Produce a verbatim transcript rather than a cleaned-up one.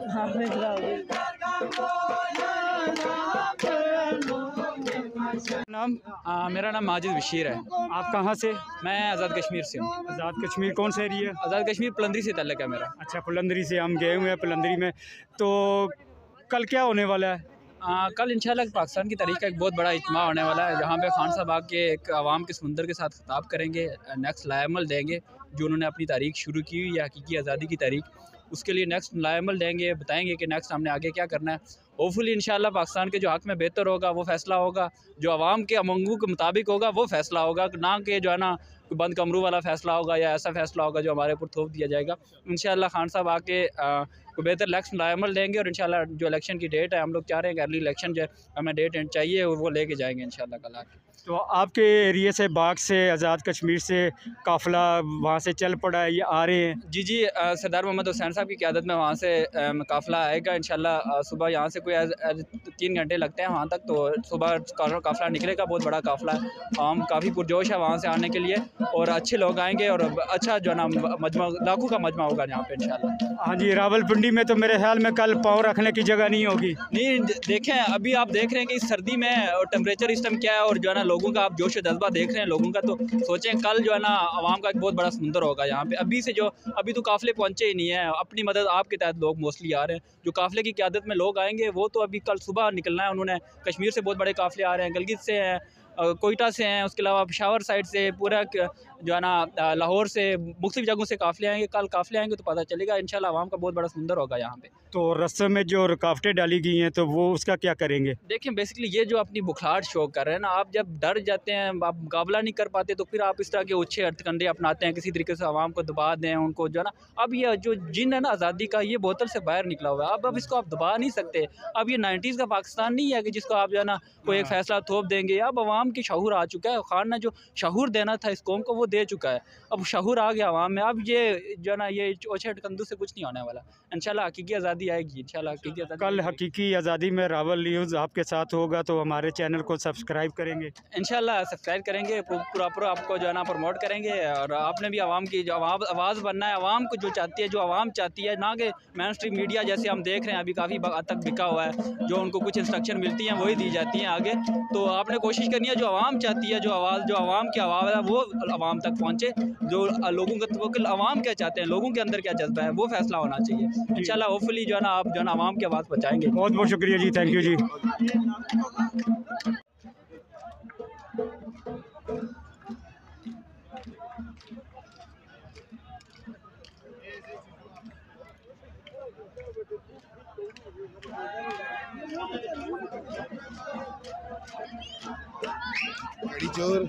नाम आ, मेरा नाम माजिद बशीर है। आप कहाँ से? मैं आज़ाद कश्मीर से हूँ। आज़ाद कश्मीर कौन सा एरिया? आज़ाद कश्मीर पलंदरी से ताल्लुक़ है मेरा। अच्छा, पलंदरी से हम गए हुए हैं पलंदरी में। तो कल क्या होने वाला है? आ, कल इंशाल्लाह पाकिस्तान की तारीख का एक बहुत बड़ा इज्तिमा होने वाला है, जहाँ पे खान साहब आके एक आवाम के समुंदर के साथ खिताब करेंगे, नेक्स्ट लाएमल देंगे जो उन्होंने अपनी तारीख शुरू की हुई है, हकीकी आज़ादी की तारीख, उसके लिए नेक्स्ट लाएमल देंगे, बताएंगे कि नेक्स्ट हमने आगे क्या करना है। होपफुली इंशाल्लाह पाकिस्तान के जो हक़ में बेहतर होगा वो फ़ैसला होगा, जो आवाम के अमंगू के मुताबिक होगा वो फ़ैसला होगा, ना कि जो है ना बंद कमरू वाला फ़ैसला होगा या ऐसा फ़ैसला होगा जो हमारे ऊपर थोप दिया जाएगा। इंशाल्लाह खान साहब आके को बेहतर इलेक्शन लाएमल देंगे और इंशाल्लाह जो इलेक्शन की डेट है, हम लोग चाह रहे हैं कि अर्ली इलेक्शन जो हमें डेट चाहिए वो लेके जाएंगे इंशाल्लाह कल आके। तो आपके एरिया से बाग से आज़ाद कश्मीर से काफ़िला वहाँ से चल पड़ा है, ये आ रहे हैं? जी जी सरदार मोहम्मद हुसैन साहब की क़यादत में वहाँ से काफ़िला आएगा इंशाल्लाह। सुबह यहाँ से कोई तीन घंटे लगते हैं वहाँ तक, तो सुबह काफ़िला निकलेगा, बहुत बड़ा काफ़िला है। हम काफ़ी पुरजोश है वहाँ से आने के लिए और अच्छे लोग आएंगे और अच्छा जो है ना मजमा लाखों का मजमा होगा यहाँ पे इंशाल्लाह। हाँ जी, रावलपिंडी में तो मेरे ख्याल में कल पाँव रखने की जगह नहीं होगी। नहीं देखें, अभी आप देख रहे हैं कि इस सर्दी में और टेम्परेचर इस टाइम क्या है और जो है ना लोगों का आप जोश व जज्बा देख रहे हैं लोगों का, तो सोचें कल जो है ना आवाम का एक बहुत बड़ा समुंदर होगा यहाँ पे। अभी से जो अभी तो काफ़िले पहुँचे ही नहीं है, अपनी मदद आपके तहत लोग मोस्टली आ रहे हैं। जो काफ़िले की क़यादत में लोग आएंगे वो तो अभी कल सुबह निकलना है उन्होंने। कश्मीर से बहुत बड़े काफ़िले आ रहे हैं, गलगित से हैं, कोयटा से हैं, उसके अलावा पेशावर साइड से, पूरा जो है ना लाहौर से, मुख्तलिफ जगहों से काफ़िले आएंगे। कल काफ़िले आएंगे तो पता चलेगा इंशाल्लाह आवाम का बहुत बड़ा समुंदर होगा यहाँ पे। तो रस्ते में जो रुकावटें डाली गई हैं तो वो उसका क्या करेंगे? देखिए बेसिकली ये जो अपनी बुखलाहट शो कर रहे हैं ना, आप जब डर जाते हैं, आप मुकाबला नहीं कर पाते, तो फिर आप इस तरह के अच्छे हरकंडे अपनाते हैं, किसी तरीके से आवाम को दबा दें उनको जो है ना। अब ये जो जिन है ना आज़ादी का, ये बोतल से बाहर निकला हुआ है। अब अब इसको आप दबा नहीं सकते। अब ये नाइन्टीज़ का पाकिस्तान नहीं है कि जिसको आप जो है ना कोई एक फ़ैसला थोप देंगे। अब आवाम की शऊर आ चुका है, खान ने जो शऊर देना था इस कौम को वो दे चुका है। अब शऊर आ गया आवाम में। अब ये जो है ना ये ओछे हटकंदू से कुछ नहीं होने वाला। इंशाल्लाह हकीकी आज़ादी आएगी इंशाल्लाह। कल हकीकी आज़ादी में रावल न्यूज़ आपके साथ होगा, तो हमारे चैनल को सब्सक्राइब करेंगे? इंशाल्लाह सब्सक्राइब करेंगे, प्रॉपर आपको जो है ना प्रमोट करेंगे। और आपने भी आवाम की जो आवाज़ बनना है, आवाम को जो चाहती है, जो आवाम चाहती है, ना कि मेन स्ट्रीम मीडिया जैसे हम देख रहे हैं अभी काफ़ी हद तक बिका हुआ है, जो उनको कुछ इंस्ट्रक्शन मिलती हैं वही दी जाती हैं आगे। तो आपने कोशिश करनी है जो आवाम चाहती है, जो आवाज़ जो आवाम की आवाज़ है वो आवाम तक पहुँचे। जो लोगों का आवाम क्या चाहते हैं, लोगों के अंदर क्या जज्बा है, वो फैसला होना चाहिए इंशाल्लाह। होपफुली जो है ना आप जो है ना आवाम की आवाज़ पहुँचाएंगे। बहुत बहुत शुक्रिया जी, थैंक यू जी। बड़ी चोर